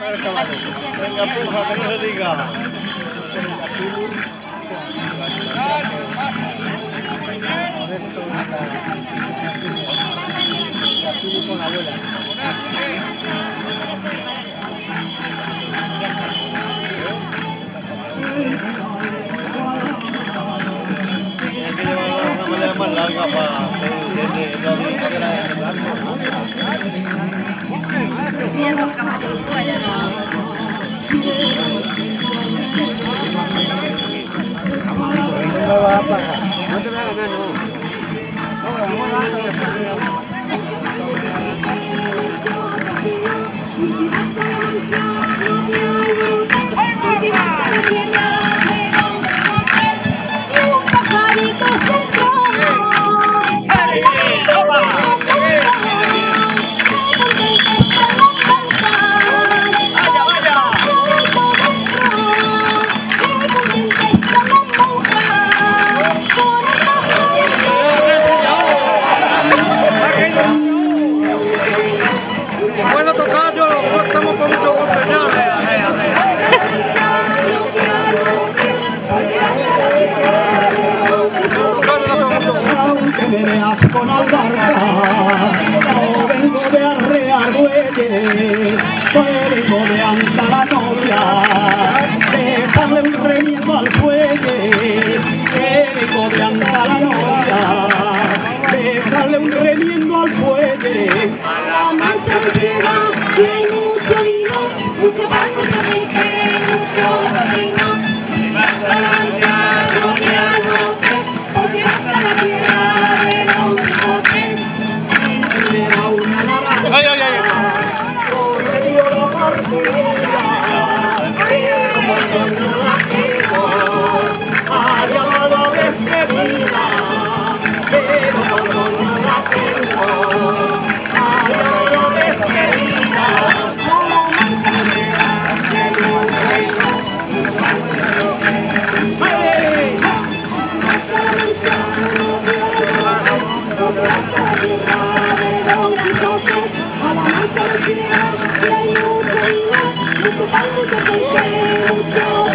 Venga, porfa, que no se diga. Con la abuela. Hay que llevarlo de una manera más larga para no va a pagar. No te va a ganar, no. Bueno, tocayo, no estamos con mucho golpe ya. Aunque me veas con albarca, no vengo de arrear bueyes, vengo de andar a novia, dejarle un remiendo al fuelle, que vengo de andar a novia, dejarle un remiendo al fuelle. A la mancha llega, y hay mucho vino, mucho pan, mucho aceite, mucho vino. Vas a lanzar, no te anotes, porque vas a la tierra de Don Quijote. Le da una naranja, por medio la partida, pero cuando no la tengo, ha llamado a despedida, pero cuando no la tengo, ha llamado a despedida. A la